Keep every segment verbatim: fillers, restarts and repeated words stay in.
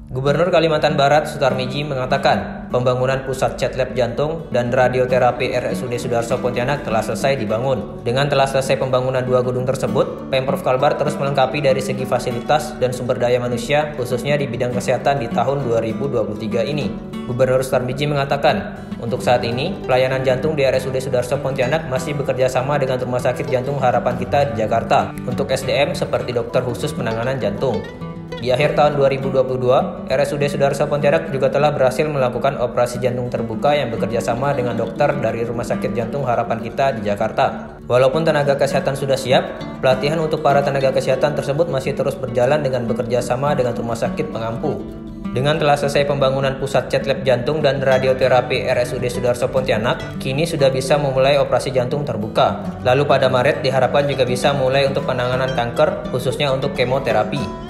Gubernur Kalimantan Barat Sutarmiji mengatakan pembangunan pusat cath lab jantung dan radioterapi R S U D Sudarso Pontianak telah selesai dibangun. Dengan telah selesai pembangunan dua gedung tersebut, Pemprov Kalbar terus melengkapi dari segi fasilitas dan sumber daya manusia, khususnya di bidang kesehatan di tahun dua ribu dua puluh tiga ini. Gubernur Sutarmiji mengatakan, untuk saat ini, pelayanan jantung di R S U D Sudarso Pontianak masih bekerja sama dengan Rumah Sakit Jantung Harapan Kita di Jakarta untuk S D M seperti dokter khusus penanganan jantung. Di akhir tahun dua ribu dua puluh dua, R S U D Sudarso Pontianak juga telah berhasil melakukan operasi jantung terbuka yang bekerja sama dengan dokter dari Rumah Sakit Jantung Harapan Kita di Jakarta. Walaupun tenaga kesehatan sudah siap, pelatihan untuk para tenaga kesehatan tersebut masih terus berjalan dengan bekerja sama dengan rumah sakit pengampu. Dengan telah selesai pembangunan pusat cath lab jantung dan radioterapi R S U D Sudarso Pontianak, kini sudah bisa memulai operasi jantung terbuka. Lalu pada Maret diharapkan juga bisa mulai untuk penanganan kanker, khususnya untuk kemoterapi.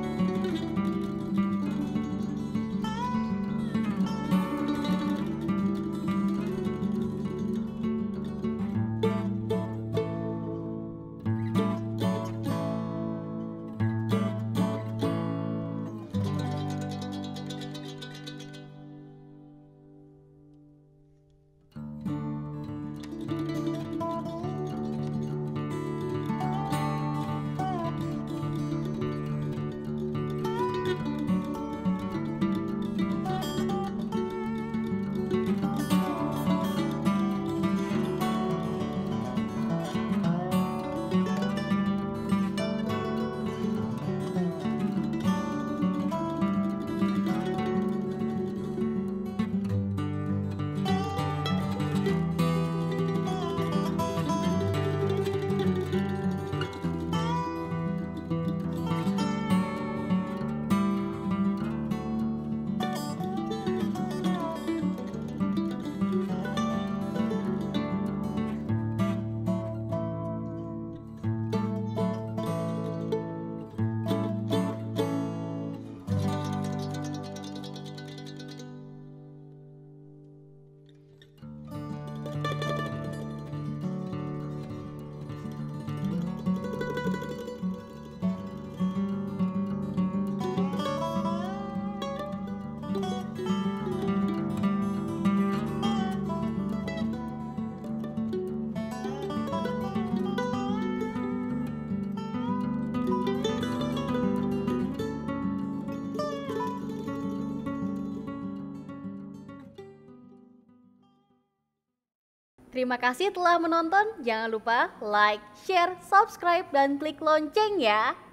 Terima kasih telah menonton. Jangan lupa like, share, subscribe, dan klik lonceng ya.